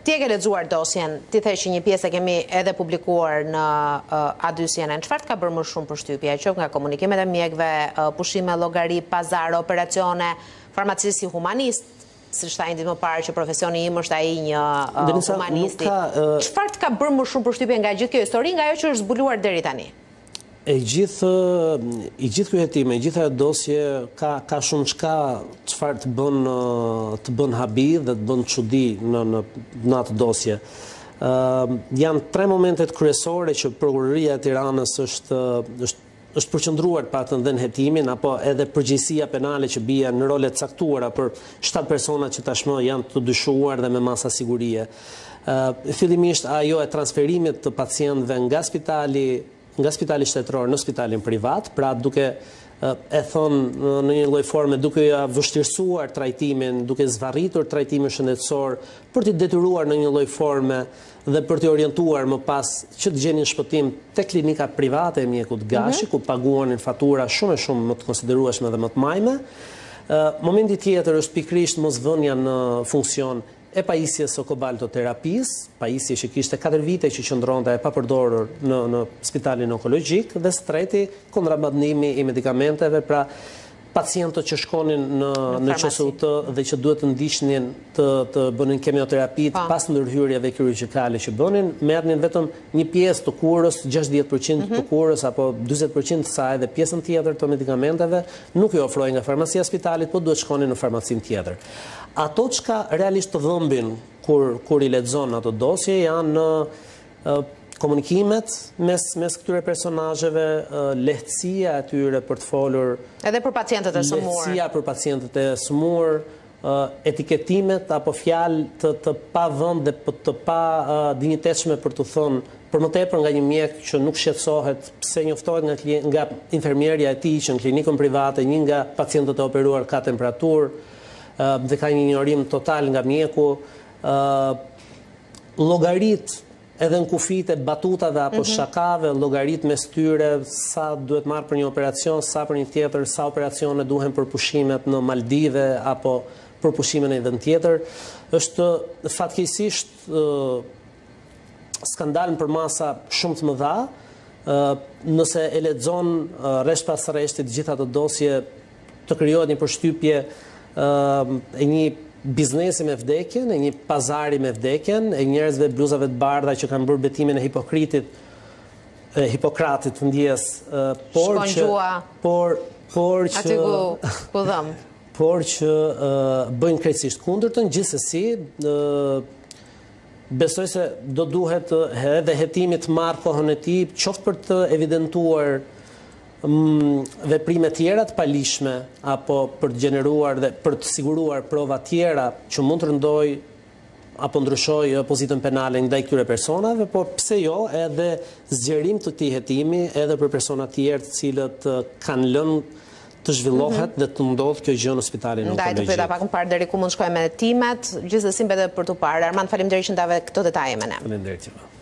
Ti e ke lexuar dosjen, ti the që një pjesë e kemi edhe publikuar në A2 CNN. Çfarë ka bërë më shumë përshtypje, qoftë nga komunikimet e mjekëve, pushime llogari, pazar, operacione, farmacisti humanist, siç thajnë më parë që profesioni im është ai një humanisti. Çfarë të ka bërë më shumë përshtypje nga gjithë kjo histori, nga ajo që është zbuluar deri tani? I gjithë ky hetim, e gjitha dosje ka shumë çfarë të bën habi dhe të bën çudi në atë dosje. Janë 3 momentet kryesore që prokuroria e Tiranës është përqendruar pa të dhënë hetimin, apo edhe përgjegjësia penale që bie në role të caktuara për 7 persona që tashmë janë të dyshuar dhe me masa sigurie. Fillimisht ajo e transferimit të pacientëve nga spitali shtetëror në spitalin privat, pra duke e thonë në një lloj forme, duke ja vështirësuar trajtimin, duke zvarritur trajtimin shëndetësor, për t'i detyruar në një lloj forme dhe për t'i orientuar më pas që të gjenin shpëtim te klinikat private e mjekut Gashi, ku paguanin fatura shumë e shumë më të konsiderueshme dhe më të majme. Momenti tjetër është pikërisht mosvënia në funksion e pajisjes së kobaltoterapisë, pajisje që kishte 4 vite që qëndronte e papërdorur në spitalin onkologjik, dhe së treti kontrabandimi i medikamenteve, pra pacientët që shkonin në QSUT dhe që duhet të ndiqnin të bënin kemioterapit pas ndërhyrjeve kirurgjikale që bënin, merrnin vetëm një pjesë të kurës, 60% të kurës apo 40% të saj, dhe pjesën tjetër të medikamenteve nuk i ofrohej nga farmacia e spitalit, po duhet shkonin në farmacin tjetër. Ato çka realisht të dhëmbin kur i lexon ato dosje janë komunikimet mes këtyre personazheve, lehtësia e tyre për të folur edhe për pacientët e sëmurë. Lehtësia për pacientët e sëmurë, etiketimet apo fjalë të pa vend dhe të pa dinjitetshme për të thënë, për më tepër nga një mjek që nuk shqetësohet pse njoftohet nga infermierja e tij që në klinikën private një nga pacientët e operuar ka temperaturë dhe ka një ignorim total nga mjeku, llogarit edhe në kufite, batutave apo shakave, llogarit mes tyre, sa duhet marrë për një operacion, sa për një tjetër, sa operacione duhen për pushimet në Maldive apo për pushimet në një vend tjetër, është fatkeqësisht skandal për masa shumë të mëdha. Nëse e lexon rresht pas rreshtit gjitha ato dosje, të krijohet një përshtypje e një biznesi me vdekjen, e një pazari me vdekjen, e njerëzve bluzave të bardha që kanë bërë betimin e Hipokratit ndjes, por që bëjnë krejtësisht kundërtën. Gjithsesi, besoj se do duhet edhe hetimi të marrë kohën e tij, qoftë për të evidentuar veprime tjera të palishme apo për të gjeneruar dhe për të siguruar prova tjera që mund të rëndoj apo ndryshoj pozitën penale ndaj këtyre personave, por pse jo edhe zgjerim të këtij hetimi edhe për persona tjerë të cilët kanë lënë të zhvillohet dhe të ndodhë kjo gjë në spitalin onkologjik. Ndaj të pyeta pak më parë deri ku mund shkojmë me hetimet, gjithsesi mbetet për tu parë. Armand, faleminderit që ndave këto detaje me ne. Faleminderit.